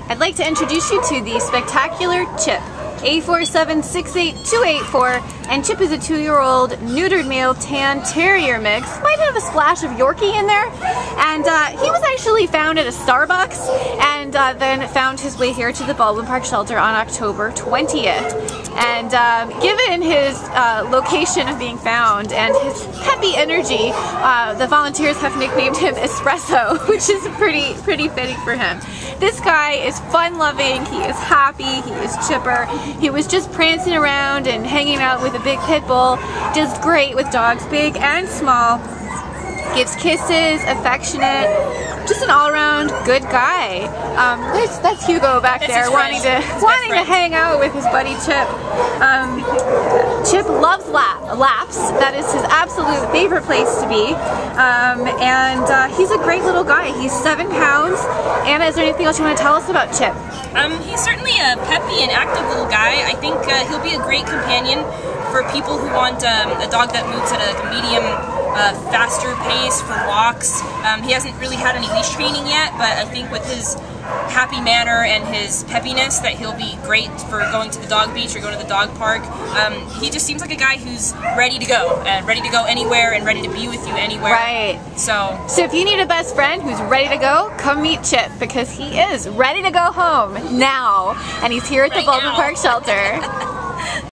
I'd like to introduce you to the spectacular Chip. A4768284, and Chip is a 2-year-old neutered male tan terrier mix. Might have a splash of Yorkie in there. And he was actually found at a Starbucks and then found his way here to the Baldwin Park shelter on October 20th. And given his location of being found and his peppy energy, the volunteers have nicknamed him Espresso, which is pretty fitting for him. This guy is fun-loving, he is happy, he is chipper. He was just prancing around and hanging out with a big pit bull. Does great with dogs big and small. Gives kisses, affectionate, just an all-around good guy. That's Hugo back there wanting to hang out with his buddy Chip. Chip loves laps. That is his absolute favorite place to be. And he's a great little guy. He's 7 pounds. Anna, is there anything else you want to tell us about Chip? He's certainly a peppy and active little guy. I think he'll be a great companion for people who want a dog that moves at a medium, faster pace for walks. He hasn't really had any leash training yet, but I think with his happy manner and his peppiness that he'll be great for going to the dog beach or going to the dog park. He just seems like a guy who's ready to go, and ready to go anywhere and ready to be with you anywhere. Right. So if you need a best friend who's ready to go, come meet Chip, because he is ready to go home now, and he's here at the Baldwin Park shelter.